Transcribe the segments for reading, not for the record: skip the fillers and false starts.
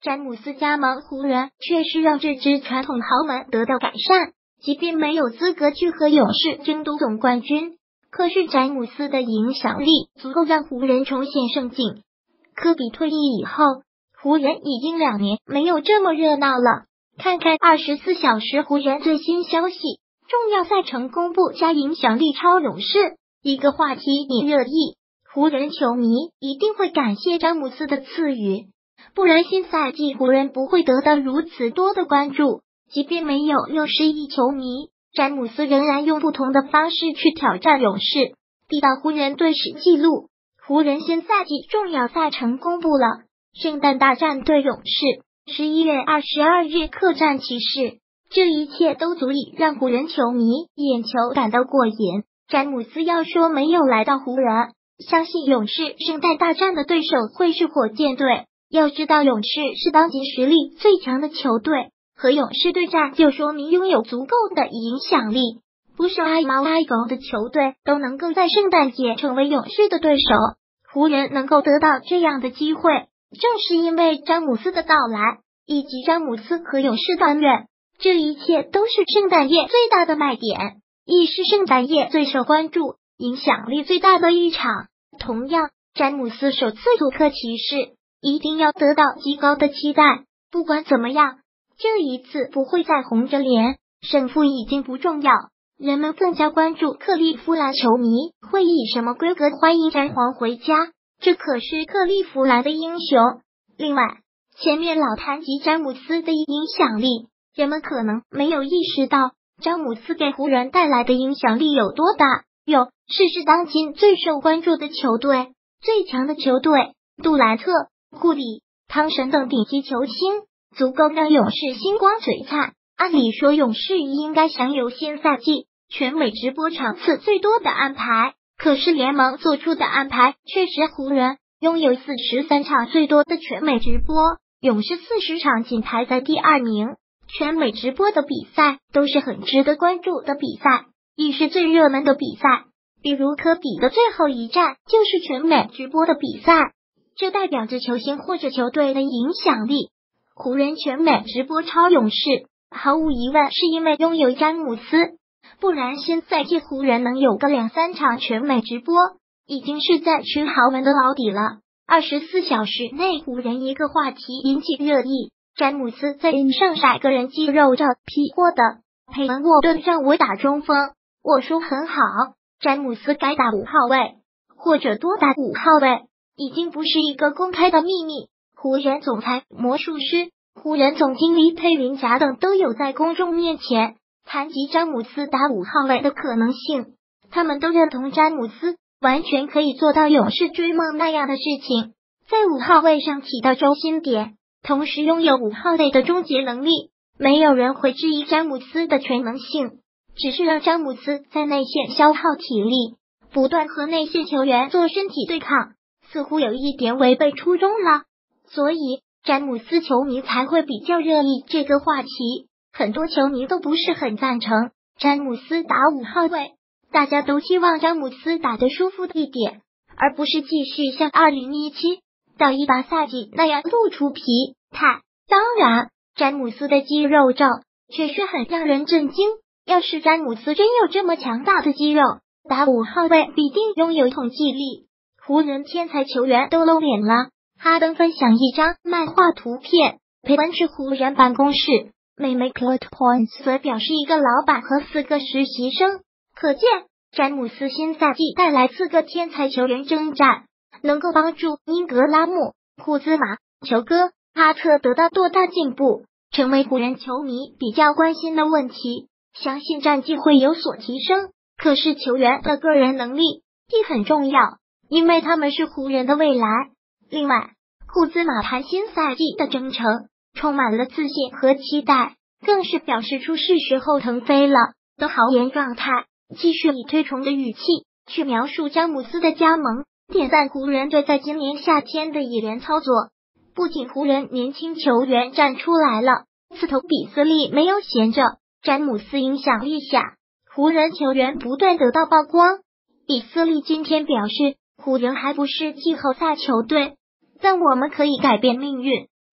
詹姆斯加盟湖人确实让这支传统豪门得到改善，即便没有资格去和勇士争夺总冠军，可是詹姆斯的影响力足够让湖人重现盛景。科比退役以后，湖人已经2年没有这么热闹了。看看24小时湖人最新消息，重要赛程公布加影响力超勇士，一个话题引热议，湖人球迷一定会感谢詹姆斯的赐予，不然新赛季湖人不会得到如此多的关注。即便没有60亿球迷，詹姆斯仍然用不同的方式去挑战勇士，缔造湖人队史纪录。湖人新赛季重要赛程公布了，圣诞大战对勇士，11月22日客战骑士，这一切都足以让湖人球迷眼球感到过瘾。詹姆斯要说没有来到湖人，相信勇士圣诞大战的对手会是火箭队。要知道勇士是当今实力最强的球队，和勇士对战就说明拥有足够的影响力，不是爱猫爱狗的球队都能够在圣诞节成为勇士的对手。湖人能够得到这样的机会，正是因为詹姆斯的到来，以及詹姆斯和勇士的恩怨，这一切都是圣诞夜最大的卖点，亦是圣诞夜最受关注、影响力最大的一场。同样，詹姆斯首次做客骑士，一定要得到极高的期待。不管怎么样，这一次不会再红着脸，胜负已经不重要，人们更加关注克利夫兰球迷会以什么规格欢迎詹皇回家，这可是克利夫兰的英雄。另外，前面老谈及詹姆斯的影响力，人们可能没有意识到詹姆斯给湖人带来的影响力有多大。勇士是当今最受关注的球队，最强的球队，杜兰特、库里、汤神等顶级球星足够让勇士星光璀璨。按理说勇士应该享有新赛季全美直播场次最多的安排，可是联盟做出的安排确实湖人拥有43场最多的全美直播，勇士40场仅排在第2名。全美直播的比赛都是很值得关注的比赛，亦是最热门的比赛，比如科比的最后一战就是全美直播的比赛，这代表着球星或者球队的影响力。湖人全美直播超勇士，毫无疑问是因为拥有詹姆斯，不然新赛季湖人能有个2-3场全美直播，已经是在吃豪门的老底了。24小时内湖人一个话题引起热议，詹姆斯在上晒个人肌肉照 P 过的，佩恩沃顿让我打中锋，我说很好，詹姆斯该打5号位，或者多打5号位，已经不是一个公开的秘密。湖人总裁、魔术师、湖人总经理佩林贾等都有在公众面前谈及詹姆斯打5号位的可能性，他们都认同詹姆斯完全可以做到勇士追梦那样的事情，在5号位上起到中心点，同时拥有5号位的终结能力。没有人会质疑詹姆斯的全能性，只是让詹姆斯在内线消耗体力，不断和内线球员做身体对抗，似乎有一点违背初衷了。所以詹姆斯球迷才会比较热议这个话题，很多球迷都不是很赞成詹姆斯打5号位，大家都希望詹姆斯打得舒服一点，而不是继续像2017到18赛季那样露出疲态。当然，詹姆斯的肌肉照确实很让人震惊，要是詹姆斯真有这么强大的肌肉，打5号位必定拥有统计力。湖人天才球员都露脸了，哈登分享一张漫画图片，佩恩是湖人办公室，妹妹 Plot Points 则表示一个老板和4个实习生。可见詹姆斯新赛季带来4个天才球员征战，能够帮助英格拉姆、库兹马、球哥、哈特得到多大进步，成为湖人球迷比较关心的问题。相信战绩会有所提升，可是球员的个人能力亦很重要，因为他们是湖人的未来。另外，库兹马谈新赛季的征程，充满了自信和期待，更是表示出是时候腾飞了的豪言状态，继续以推崇的语气去描述詹姆斯的加盟，点赞湖人队在今年夏天的蚁人操作。不仅湖人年轻球员站出来了，刺头比斯利没有闲着，詹姆斯影响力下，湖人球员不断得到曝光。比斯利今天表示，湖人还不是季后赛球队，但我们可以改变命运。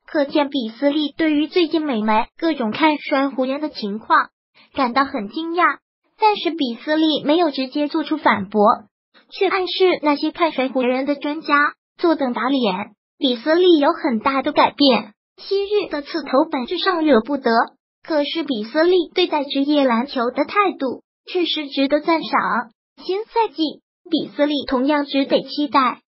可见比斯利对于最近美媒各种看衰湖人的情况感到很惊讶，但是比斯利没有直接做出反驳，却暗示那些看衰湖人的专家坐等打脸。比斯利有很大的改变，昔日的刺头本质上惹不得，可是比斯利对待职业篮球的态度确实值得赞赏。新赛季比斯利同样值得期待。